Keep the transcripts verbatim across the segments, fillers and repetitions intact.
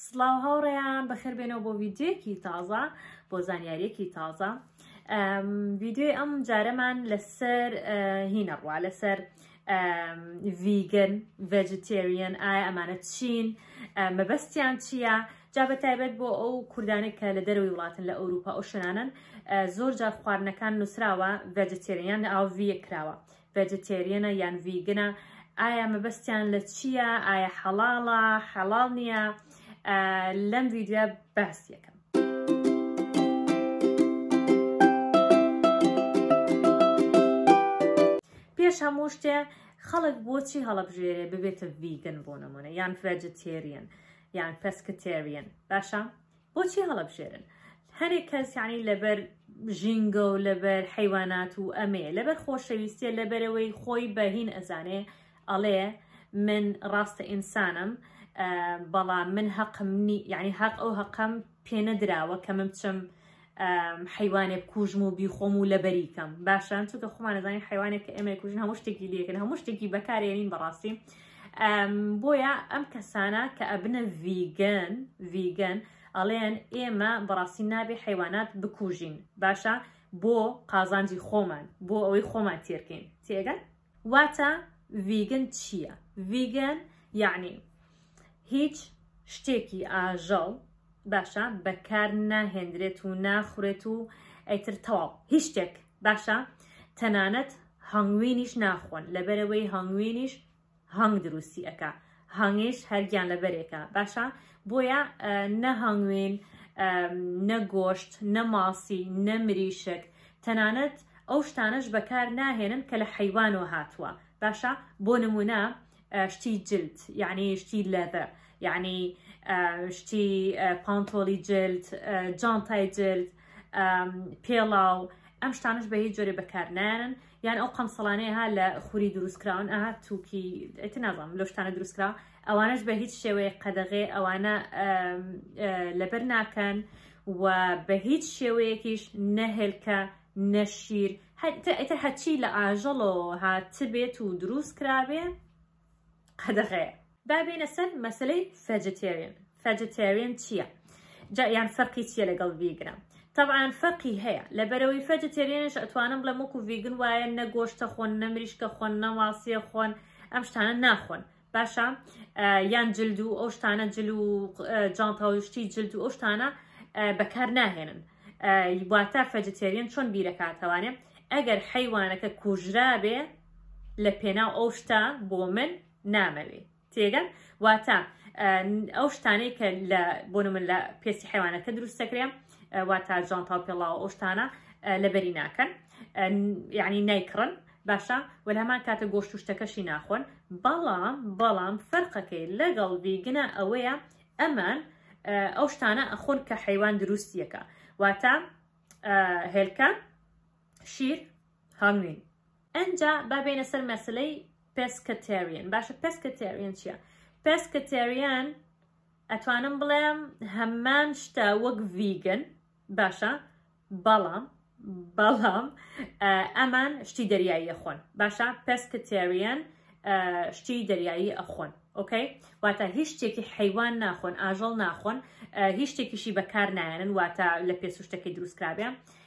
سڵاو هاوڕێیان بەخێر بێنەوە بۆ ڤیدیۆیەکی تازە بۆ زانیاریەکی تازە. ڤیدیۆی ئەم جارەمان لەسەر هینەڕوا لەسەر ڤیگن ڤێجیتێریەن ئایا ئەمانە چین، مەبەستیان چییە؟ جا بەتایبەت بۆ ئەو کوردانێک کە لە دەرەوەی وڵاتن لە ئەوروپا ئەو شوێنانن زۆر جار خواردنەکان نووسراوە ڤێجیتێریەن ئاو ڤیە کراوە، ڤێجیتێریەنە یان ڤیگنە. ئایا مەبەستیان لە چییە؟ ئایا حەڵاڵە حەڵاڵ نییە؟ لەم ڤیدیۆ باس یەکەم. پێش هەموو شتێ خەڵک بۆچی هەڵەبژێرێ ببێتە ڤیگن بۆ نمونە یان ڤێجیتێریەن یان پێسکتێریەن؟ باشە بۆچی هەڵەبژێرن؟ هەرێک کەس یعنی لەبەر ژینگە و لەبەر حیوانات و ئەمێ لەبەر خۆشەویستیە لەبەرەوەی خۆی بەهین ئەزانێ ئەڵێ من ڕاستە ئینسانم، بەڵام من حەقم نی، یعنی حەق ئەو حەقم پێ نەدراوە کە من بچم حیوانێک کوژم و بیخۆم و لەبەریکەم. باشە چونکە خۆمان نەزانین حیوانێک کە ئێمە کوژن هەموو شتێکی لێکن، هەموو شتێکی بەکارێنین بەڕاستی. بۆیە ئەم کەسانە کە ئەبنە ڤیگن ڤیگن ئەڵێن ئێمە بەڕاستی نابێ حیوانات بکوژین، باشە بۆ قازانجی خۆمان، بۆ ئەوەی خۆمان تێرکەین. تێگەن؟ واتە ڤیگن چییە؟ ڤیگن یعنی هیچ شتێکی ئاژەڵ باشە بەکار ناهێنرێت و ناخورێت و ئەیتر تەواو هیچ شتێک باشە، تەنانەت هەنگوینیش ناخۆن لەبەرەوەی هەنگوینیش هەنگ دروستی ئەکا، هەنگیش هەرگیان لەبەرێکە. باشە بۆیە نە هەنگوین، نە گۆشت، نە ماسی، نە مریشک، تەنانەت ئەو شتانەش بەکار ناهێنن کە لە حیوانەوە هاتووە. باشە بۆ نمونە شتی جلد یعنی شتی لەذەر، یعنی شتی پانتۆلی جلد، جانتای جلد، پێڵاو، ئەم شتانش بە هیچ جۆرێ بەکار نایەنن. یان ئەو قەمسەڵانەیە ها لە خوری دروستکراون ئەها تووکی ئێتر نازانم لەو شتانە دروستکراوە، ئەوانش بە هیچ شێوەیە قەدەغێ ئەوانە لەبەر ناکەن و بە هیچ شێوەیەکیش نەهێلکە نەشیر، ئێتر هەچی لە ئاژەڵەوە هاتبێت و دروست کرابێ قەدەغەیە. بابێنە سەر مەسەلەی ڤێجیتێریەن. ڤێجیتێریەن چییە؟ یان فەرقی چییە لەگەڵ ڤیگنە؟ طبعا فەرقی هەیە، لەبەرەوەی ڤێجیتێریەنش ئەتوانم بڵێم وەکو ڤیگن وایە نە گۆشتە خۆن، نە مریشکە خۆن، نە ماسیە خۆن، ئەم شتانە ناخۆن. باشە یان جلد و ئەو شتانە جل و جانتا و شتی جلد و ئەو شتانە بەکار ناهێنن. واتە ڤێجیتێریەن چۆن بیرەکاتەوانێ ئەگەر حیوانەکە کوژرابێ لە پێناو ئەو شتە بۆ من نامەوێ. تێگەن؟ واتە ئەو شتانەی کە لە بۆ من لە پێسی حیوانەکە دروست دەکرێ واتە جانتا و پێڵاو ئەو شتانە لەبەری ناکەن، یعنی نایکڕن. باشە وە لە هەمان کاتە گۆشت و شتەکەشی ناخۆن. بەڵام بەڵام فەرقەکەی لەگەڵ ڤیگنە ئەوەیە ئەمان ئەو شتانە ئەخۆن کە حیوان دروستیەکە، واتە هێلکە، شیر، هەنگوین. ئەنجا بابێنە سەر مەسەلەی پێسکتێریەن. باشە پێسکتێریەن چییە؟ پێسکتێریەن ئەتوانم بڵێم هەمان شتە وەک ڤیگن، باشە بەڵام بەڵام ئەمان شتی دەریایی ئەخۆن. باشە پێسکتێریەن شتی دەریایی ئەخۆن. ئۆکەی؟ واتە هیچ شتێکی حیوان ناخۆن، ئاژەڵ ناخۆن، هیچ شتێکیشی بەکار نایەنن واتە لە پێس و شتێکی دروستکرابێ،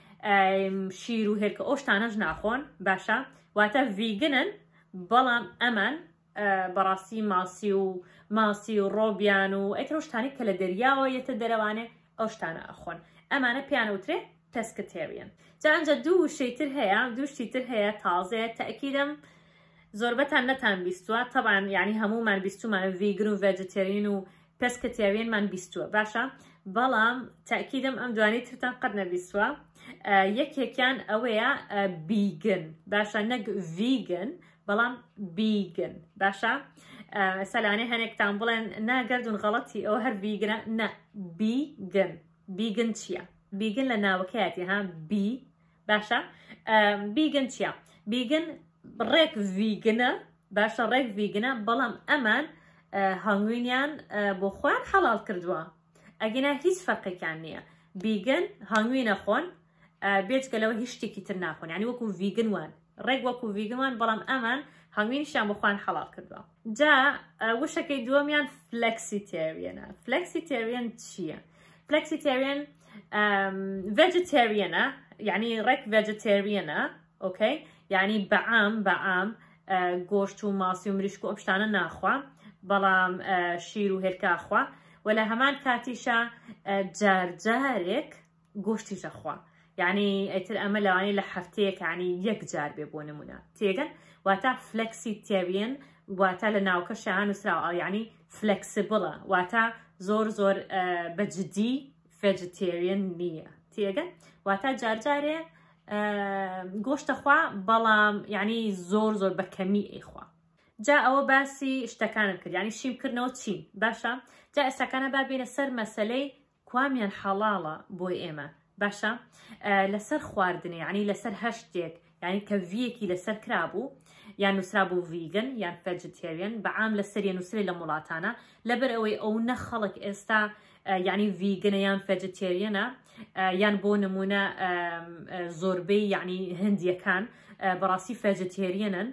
شیر و هێلکە ئەو شتانەش ناخۆن. باشە واتە ڤیگنن، بەڵام ئەمان بەڕاستی ماسی و ماسی و ڕۆبیان و ئەتر شتانی کە لە دەریاوە یەتە دەرەوانێ ئەو شتانە ئەخۆن. ئەمانە پیانەوترێ پێسکتێریەن. جا ئەنجا دوو شەیتر هەیە، دوو شتیتر هەیە تازەیە، تەئکیدم زۆربەتان نەتان بیستووە. طبعا یعنی هەموومان بیستومانە ڤیگن و ڤێجیتێریەن و پێسکتێریەنمان بیستووە. باشە بەڵام تەئکیدم ئەم دوانەی ترتان قەت نەبیستووە. یەکێکیان ئەوەیە بیگن. باشە نەک ڤیگن بەڵام بیگن. باشە سەلانێ هەنێکتان بڵێن ناگەردون غەڵەتی ئەو هەر ڤیگنە، نە بیگن. بیگن چییە؟ بیگن لە ناوەکەیەتی ها بی. باشە بیگن چییە؟ بیگن ڕێک ڤیگنە. باشە ڕێک ڤیگنە، بەڵام ئەمان هەنگوینیان بۆ خۆیان حەڵال کردووە، ئەگەنا هیچ فەرقێکیان نییە. بیگن هەنگوینە خۆن بێجگەلەوە هیچ شتێکی تر ناخۆن، یعنی وەکو ڤیگن وان ڕێک وەکو ڤیگن وان، بەڵام ئەمان هەنگوینیشیان بۆ خۆیان حەڵال کردووە. جا وشەکەی دووەمیان فلەکسیتێریەنە. فلەکسیتێریەن چییە؟ فلەکسیتێریەن ڤێجیتێریەنە، یعنی ڕێک ڤێجیتێریەنە، ئۆکەی؟ یعنی بەعام بەعام گۆشت و ماسی و مریشک و ئەم شتانە ناخوا، بەڵام شیر و هێلکە ئەخوا، و لە هەمان کاتیشە جارجارێک گۆشتیش ئەخوا. یعنی ئەیتر ئەمە لەوانەیە لە هەفتەیەک یعنی یەک جار بێ بۆ نمونە، تێگەن؟ واتە فلەکسیتێریەن واتە لە ناوکەشیان نووسراوە، یعنی فلەکسیبڵە، واتە زۆر زۆر بەجددی ڤێجیتێریەن نییە، تێگەن؟ واتە جارجارێ گۆشتە خوا، بەڵام یعنی زۆر زۆر بە کەمی ئەیخوا. جا ئەوە باسی شتەکانم کرد، یعنی شیمکردنەوە چین، باشە؟ جا ئێستاکانە با بێنە سەر مەسەلەی کوامیان حەڵاڵە بۆی ئێمە، باشە؟ لەسەر خواردنێ، یعنی لەسەر هەشتێک، یعنی کە ڤیەکی لەسەر کرابوو، یان نووسرا بوو ڤیگن یان ڤێجیتێریەن، بەعام لەسەریە نووسری لە وڵاتانە، لەبەر ئەوەی ئەو نە خەڵک ئێستا یعنی ڤیگنە یان ڤێجیتێریەنە، یان بۆ نمونە زۆربەی یعنی هەندیەکان بەڕاستی ڤێجیتێریەنن،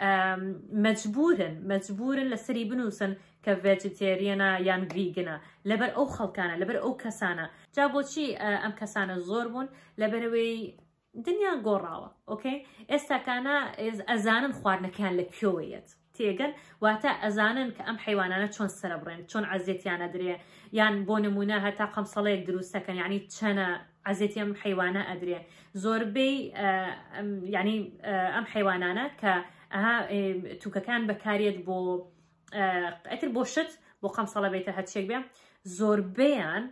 مەجبورن مەجبورن لەسەری بنووسن کە ڤێجیتێریەنە یان ڤیگنە، لەبەر ئەو خەڵکانە، لەبەر ئەو کەسانە. جا بۆچی ئەم کەسانە زۆر بوون؟ لەبەرەوەی دنیا گۆڕاوە، ئۆکەی؟ ئێستاکانە ئەزانن خواردنەکان لە کوێوەیەت، تێگەن؟ واتە ئەزانن کە ئەم حیوانانە چۆن سەرەبڕێن، چۆن عەزیەتیانە درێ، یان بۆ نمونە هەتا قەمسەڵەیەک دروست دەکەن، یعنی چەنە عەزیەتی ئەم حیوانە ئەدرێ. زۆربەی یعنی ئەم حیوانانە کە ئەها تووکەکان بەکارێت بۆ ئەتر بۆ شت، بۆ قەمسەڵە بێتە هەرچێک بێ، زۆربەیان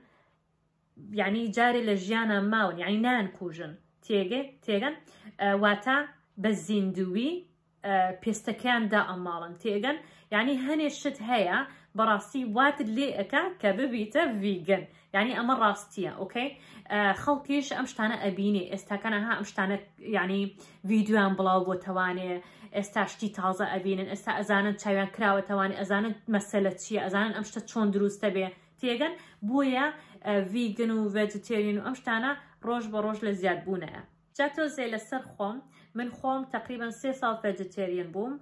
یعنی جارێ لە ژیانە ماون، یعنی نانکوژن، تێگەن؟ واتە بە زیندوی پێستەکەیان دا ئەماڵن، تێگەن؟ یعنی هەنێ شت هەیە بەڕاستی واتت لێ ئەکا کە ببیتە ڤیگن، یعنی ئەمە ڕاستیە، ئۆکەی؟ خەڵکیش ئەم شتانە ئەبینێ، ئێستاکانەها ئەم شتانە یعنی ڤیدیۆیان بڵاو بۆ تەوانێ، ئێستا شتی تازە ئەبینن، ئێستا ئەزانن چاویان کراوە تەوانێ، ئەزانن مەسەلە چییە، ئەزانن ئەم شتە چۆن دروستە بێ، تێگەن؟ بۆیە ڤیگن و ڤێجیتێریەن و ئەم شتانە ڕۆژ بە ڕۆژ لە زیادبوونەیە. جا تۆزێ لەسەر خۆم، من خۆم تقریبان سێ ساڵ ڤێجیتێریەن بووم،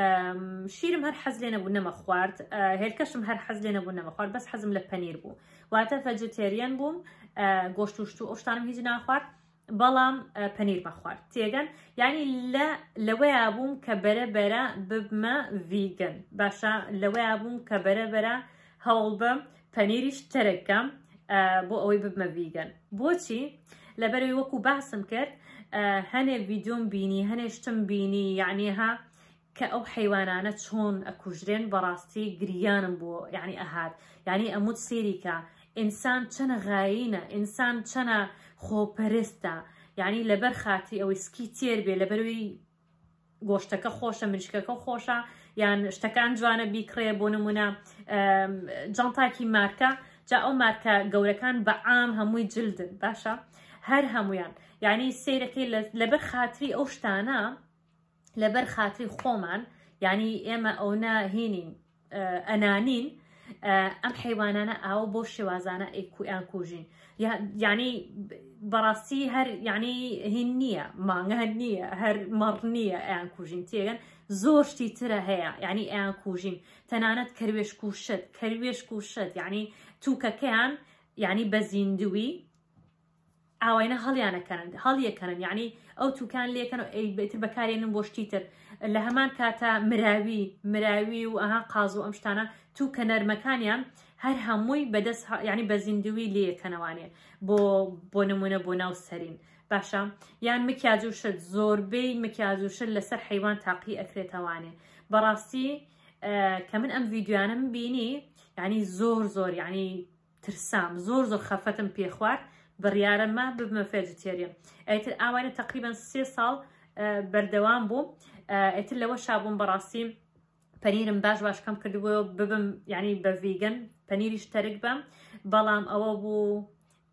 شیرم هەر حەز لێ نەبوو نەمە خوارد، هێلکەشم هەر حەز لێ نەبوو نەمە خوارد، بەس حەزم لە پەنیر بوو، واتە ڤێجیتێریەن بووم، گۆشت و شت و ئەو شتانم هیچ ناخوارد، بەڵام پەنیر مەخوارد، تێگەن؟ یعنی لەوەیە بووم کە بەرەبەرە ببمە ڤیگن، باشە؟ لەوەیە بووم کە بەرەبەرە هەوڵ بم پەنیریش تەرەکەم بۆ ئەوەی ببمە ڤیگن. بۆچی؟ لەبەرەوەی وەکو باسم کرد، هەنێ ڤیدیۆم بینی، هەنێ شتم بینی، یعنی ها کە ئەو حیوانانە چۆن ئەکوژرێن، بەڕاستی گریانم بۆ یعنی ئەهات، یعنی ئەموت سێریکە ئینسان چەنە غایینە، ئینسان چەنە خۆپەرستە، یعنی لەبەر خاتی ئەوەی سکی تێر بێ، لەبەروی گۆشتەکە خۆشە، مریشکەکە خۆشە، یان شتەکان جوانە بیکڕێ، بۆ نمونە جانتاکی مارکە، جا ئەو مارکە گەورەکان بەعام هەمووی جلدن، باشە؟ هەر هەمویان، یعنی سیرەکەی لەبەر خاتری ئەو شتانە، لەبەر خاتری خۆمان، یعنی ئێمە ئەو ناهێنین ئەنانین ئەم حیوانانە ئاوە بۆ شێوازانە ئەیان کوژین، یعنی بەڕاستی هەر یعنی هین نییە، مانگە هەر نییە، هەر مەڕ نییە ئەیان کوژین، تێگەن؟ زۆر شتی ترە هەیە، یعنی ئەیان کوژین، تەنانەت کەروێشک و شت، کەروێشک و شت، یعنی تووکەکەیان یعنی بە زیندوی ئاوایە هەڵیانەکەنن، هەڵیەکەنن، یعنی ئەو تووکان لێکەن و ئەیتر بەکارێنن بۆ شتی تر، لە هەمان کاتە مراوی مراوی و ئەها قاز و ئەم شتانە تووکە نەرمەکانیان هەر هەمووی بەدەست یعنی بە زیندوی لێکەنەوانێ بۆ بۆ نمونە بۆ ناو سەرین، باشە؟ یان مکیاج و شت، زۆربەی مکیاج و شت لەسەر حیوان تاقی ئەکرێتەوانێ. بەڕاستی کە من ئەم ڤیدیۆیانم بینی، یعنی زۆر زۆر یعنی ترسام، زۆر زۆر خەفەتم پێ خوارد، بڕیارەمە ببمە ڤێجیتێریەن. ئەیتر ئاوانە تقریبان سێ ساڵ بەردەوام بووم، ئەیتر لەوە شابووم بەڕاستی پەنیرم باش باش کەم کردبووە ببم یعنی بە ڤیگن، پەنیریش تەرک بم، بەڵام ئەوە بوو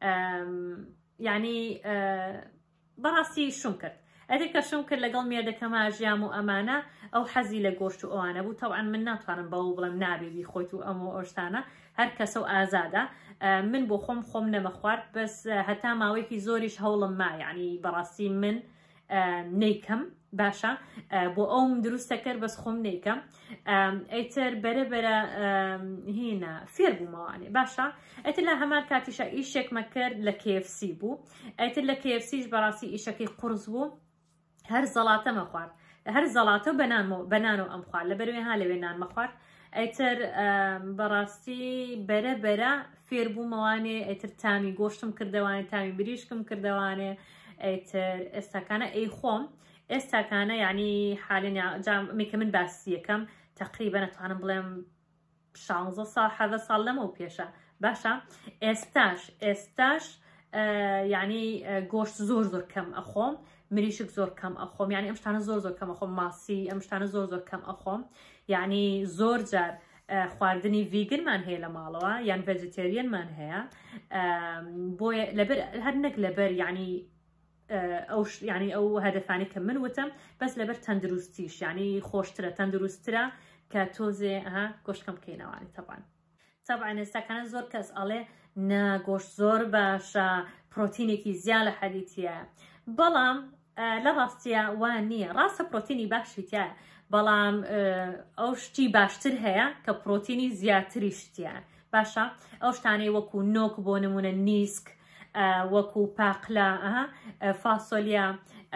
یعنی بەڕاستی شوم کرد. ئەدێک کە شوم کرد لەگەڵ مێردەکەما ژیام و ئەمانە، ئەو حەزی لە گۆشت و ئەوانە بوو، تەوعان من ناتوانم بەوە بڵم نابێ بیخۆیت و ئەمە ئەوشتانە، هەر کەسە و ئازادە، من بۆ خۆم خۆم نەمە خوارد، بەس هەتا ماوەیەکی زۆریش هەوڵم ما، یعنی بەڕاستی من نیکەم باشا بو أوم دروس تكر بس خم نيكا ايتر برا برا هنا فير بو مواني باشا ايتر لا همان كاتيشا ايشك مكر لكيف سي بو ايتر لكيف سيش براسي ايشكي قرص بو هر زلاطة مخوار هر زلاطة بنان بنانو ام خوار لبروي هالي بنان مخوار ايتر براسي برا برا فير بو مواني ايتر تامي گوشتم كردواني تامي بريشكم كردواني ايتر استاكانا اي خوم استاكانا يعني حاليا جام ميكا من باس يكم تقريبا اتوانا بلام شانزة صار هذا صار لمو بيشا باشا استاش استاش آه يعني آه گوشت زور زور كم اخوم مريشك زور كم اخوم يعني امشتانا زور زور كم اخوم ماسي امشتانا زور زور كم اخوم يعني زور جار آه خواردني فيجن من هي لمالوا يعني فيجيتيريان من هي آه بوي لبر هرنك لبر يعني او يعني او هدفاني كمل وتم بس لبر تندروستيش يعني خوشترا تندروسترا كتوزي ها گوشت كم كينواني طبعا طبعا استا كان زور كاس عليه نا گوشت زور باشا بروتيني كي زياله حديثيه بلام آه لراستيا وانيه راس بروتيني باشتيا بلام آه اوشتي باشتر هيا كبروتيني زياتريشتيا باشا اوشتاني وكو نوك بونمون النيسك آه وكو باقلا آه فاصوليا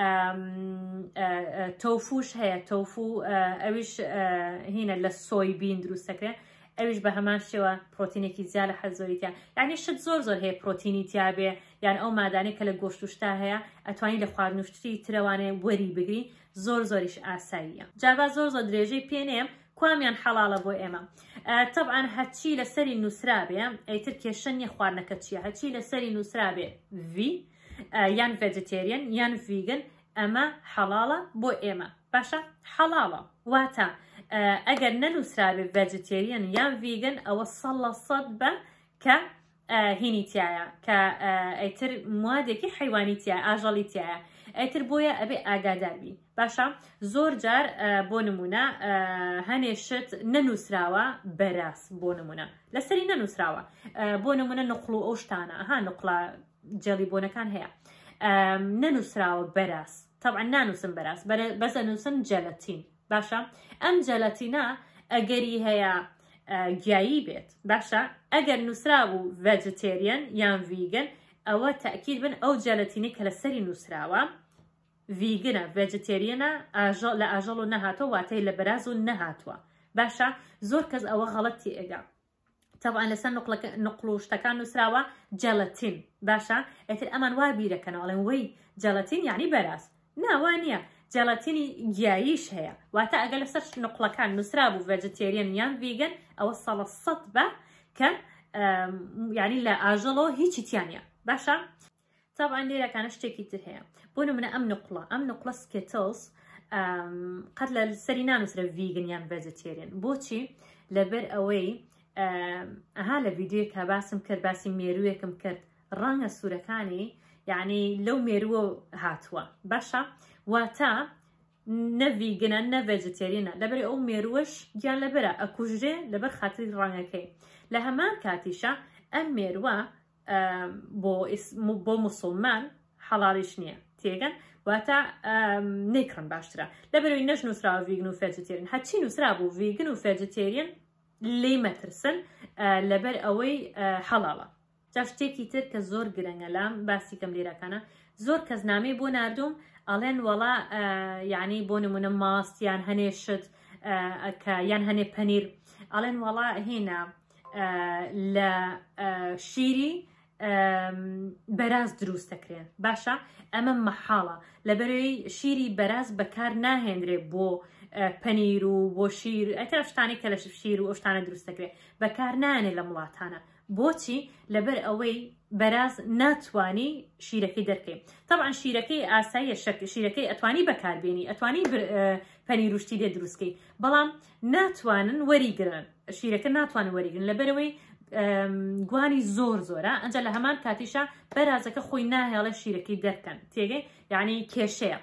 آه آه توفوش هي توفو آه اوش آه هنا للصوي بين دروس سكره اوش بهمان شوا بروتيني كي زياله حزوريتيا يعني شد زور زور هي بروتيني تيابه يعني او ماداني كلا گوشتوشتا هي اتواني لخواردنوشتي تروانه وري بگري زور زورش اسايا جابا زور زور درجه بينم كواميان حلاله بو اما آه طبعا هاتشي لسري نسرابه اي تركي شني خواردنكتشي هاتشي لسري نسرابه في آه يان فيجيتيريان يان فيجن اما حلاله بو اما باشا حلاله واتا آه اگر ننسرابه فيجيتيريان يان فيجن او صلى صدبه ك آه هيني تيايا ك آه ايتر موادكي حيواني تيايا اجالي تيايا ايتر بويا ابي اگادار بي باشا زور جار آه بونمونا آه هنشت ننسراوا براس بونمونا لسري ننسراوا آه بونمونا نقلو اوشتانا ها نقلا جلي بونا كان هي آه ننسراوا براس طبعا نانوسن براس بس نوسن جلاتين باشا ام جلاتينا اگري هي جایی بيت باشا اگر نسراو فيجيتيريان يان فيجن او تأكيد بن او جلاتيني كالسري نسراوا فيجنا فيجيتيريانا اجل لا اجلو نهاتو واتي لبرازو نهاتوا باشا زور كز او غلطتي اجا طبعا لسان نقل نقلوش تكان نسراوا جلاتين باشا اتر امان وابيره كانوا على وي جلاتين يعني براز ناوانيا جلاتيني جايش هي واتا اقل سرش نقله كان نسرابو فيجيتيريان يان فيجن او الصلاة الصطبة كان يعني لا اجلو هيجي تيانيا باشا طبعا ليرا كان اشتكي ترهيا بونو من ام نقله ام نقله سكيتلز قد للسرينا نسرا فيجن يان فيجيتيريان بوتشي لبر اوي اها لفيديو كباسم كر باسي ميروي كم كر رانغ السورة كاني يعني لو ميرو هاتوا باشا واتا نفيجنا نفيجيتيرينا لبري او ميروش جان لبرا اكوجري لبر خاطري رانغكي لهمان كاتيشا ام ميروا بو اسم بو مسلمان حلاليش نيا تيغن واتا نيكرن باشترا لبري نج نسرا فيجن و فيجيتيريان هاتشي نسرا بو فيجن و فيجيتيريان لي مترسن لبر اوي حلاله جاشتێکی تر کە زۆر گرنگە لام باسی کەم لێرە کەنە زۆر کەس نامەی بۆ ناردوم ئەڵێن وەڵا یعنی بۆ نمونە ماست یان هەنێ شت کە یان هەنێ پەنیر ئەڵێن وەڵا هێنا لە شیری بەراز دروست دەکرێن باشە ئەمە مەحاڵە لەبەرەوەی شیری بەراز بەکار ناهێنرێ بۆ پەنیر و بۆ شیر ئەتر شتانی کە لە شیر و ئەو شتانە دروست دەکرێت بەکار نانێ لە وڵاتانە بۆچی لەبەر ئەوەی بەراز ناتوانی شیرەکەی دەرکەی طبعا شیرەکەی ئاساییە شیرەکەی ئەتوانی بەکاربێنی ئەتوانی پەنیر و شتی لێ دروستکەی بەڵام ناتوانن وەریگرن شیرەکە ناتوانن وەریگرن لەبەرەوەی گوانی زۆر زۆرە ئەنجا لە هەمان کاتیشە بەرازەکە خۆی ناهێڵە شیرەکەی دەرکەن تێگەی یعنی کێشەیە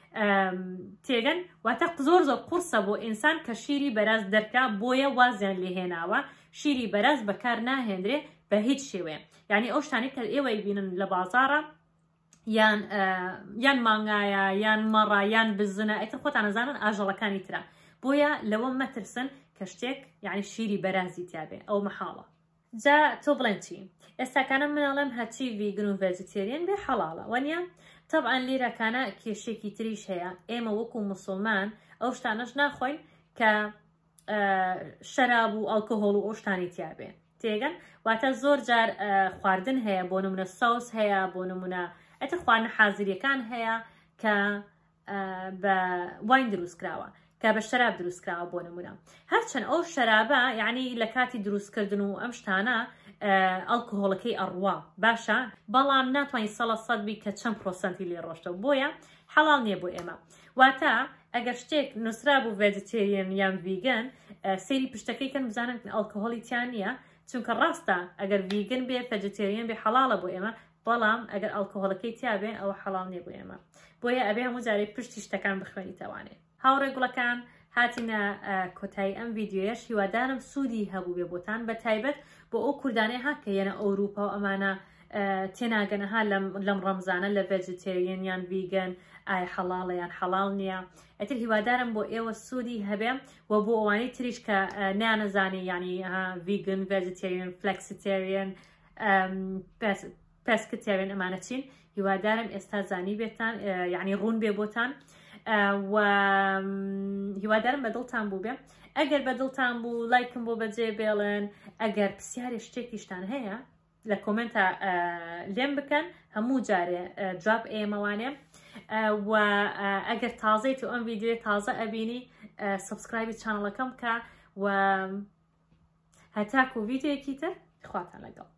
تێگەن واتە زۆر زۆر قورسە بۆ ئینسان کە شیری بەراز دەرکا بۆیە وازیان لێهێناوە شیری بەراز بەکار ناهێنرێ بە هیچ شێوەیە یعنی ئەو شتانەی کە ئێوەی بینن لە بازاڕە یان یان مانگایە یان مەڕە یان بزنە ئەیتر خۆتان نەزانن ئاژەڵەکانی ترا بۆیە لەوە مەترسن کە شتێک یعنی شیری بەرازی تابێ ئەو مەحاڵە جا تۆ بڵێن چی ئێستاکانە منەڵێم هەچی ڤیگن و ڤێجیتێریەن بێ حەڵاڵە وەنیە طبعاً لیرەکانە کێشێکی تریش هەیە ئێمە وەکو موسڵمان ئەو شتانەش ناخۆین کە شەراب و ئەڵکۆهۆڵ و ئەو شتانی تیابێ تێگەن واتە زۆر جار خواردن هەیە بۆ نمونە ساوس هەیە بۆ نمونە ئەتر خواردنە حازریەکان هەیە کە بە واین دروستکراوە کە بە شەراب دروستکراوە بۆ نمونە هەرچەند ئەو شەرابە یعنی لە کاتی دروستکردن و ئەم شتانە ئەڵکۆهۆڵەکەی ئەڕوا باشە بەڵام ناتوانین سەڵە سەد بی کە چەند پرۆسەنتی لێ ڕۆشتەوە بۆیە حەڵال نییە بۆ ئێمە واتە ئەگەر شتێک نووسرا بوو ڤێجیتێریەن یان ڤیگن سەیری پشتەکەی کەن بزانن ئەڵکۆهۆڵی تیان نییە چونکە ڕاستە ئەگەر ڤیگن بێ ڤێجیتێریەن بێ حەڵالە بۆ ئێمە بەڵام ئەگەر ئەڵکۆهۆڵەکەی تیابێ ئەوە حەڵال نییە بۆ ئێمە بۆیە ئەبێ هەموو جارێ پشتی شتەکان بخوێنی تەوانێ هاوڕێ گوڵەکان هاتینە کۆتایی ئەم ڤیددیۆیەش هیوادارم سوودی هەبوو بێ بۆتان بە تایبەت بۆ ئەو کوردانەی هاکە یەنە ئەوروپا و ئەمانە تێناگەنەها لەم ڕەمزانە لە ڤێجیتێریەن یان ڤیگن ئایا حەڵاڵە یان حەڵاڵ نییە ئەتر هیوادارم بۆ ئێوە سوودی هەبێ و بۆ ئەوانەی تریش کە نانەزانی ینی ڤیگن ڤێجیتێریەن فلەکسیتێریەن پێسکتێریەن ئەمانە چین هیوادارم ئێستا زانی بێتان یعنی ڕوون بێ بۆتان و هیوادارم بە دڵتان بوو بێ ئەگەر بە دڵتان بوو لایکم بۆ بەجێ بێڵن ئەگەر پرسیارێ شتێکیشتان هەیە لە کۆمنتە لێم بکەن هەموو جارێ جواب ئێمەوانێ و ئەگەر تازەی تو ئەم ڤیددیۆی تازە ئەبینی سبسکرایبی چانەڵەکەم کە و هەتاکو ڤیددیۆیەکی تر خواتان لەگەڵ